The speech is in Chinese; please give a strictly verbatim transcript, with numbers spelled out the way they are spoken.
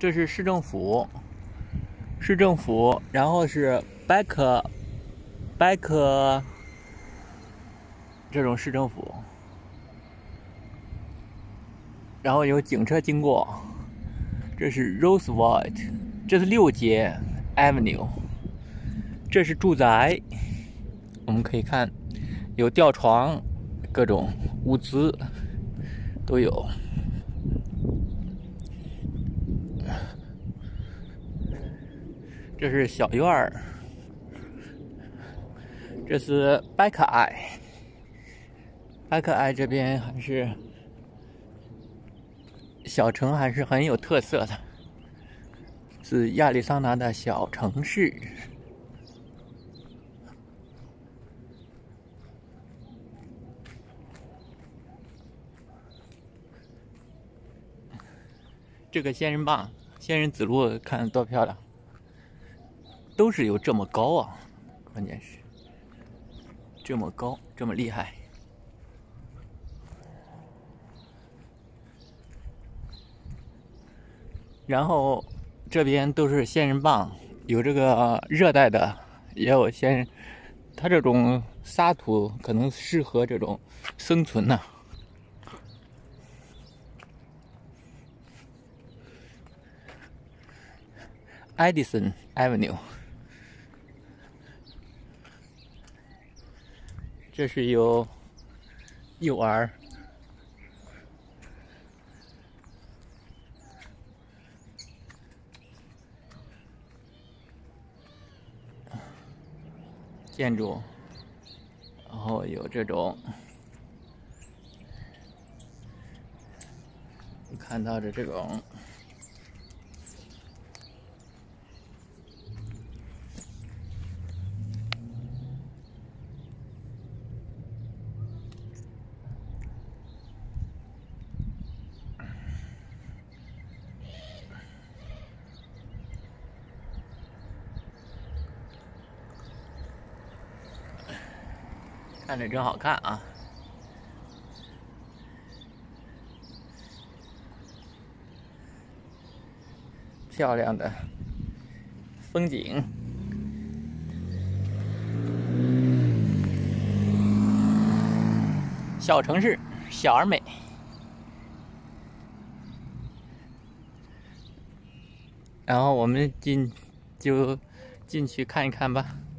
这是市政府，市政府，然后是 back back 这种市政府，然后有警车经过。这是 Roosevelt， 这是六街 Avenue， 这是住宅。我们可以看有吊床，各种物资都有。这是小院儿，这是 Back Eye。Back Eye 这边还是小城，还是很有特色的，是亚利桑那的小城市。这个仙人棒、仙人指路看多漂亮，都是有这么高啊！关键是这么高，这么厉害。然后这边都是仙人棒，有这个热带的，也有仙人。它这种沙土可能适合这种生存呢、啊。Edison Avenue， 这是有幼儿，建筑，然后有这种看到的这种。看着真好看啊！漂亮的风景，小城市，小而美。然后我们进就进去看一看吧。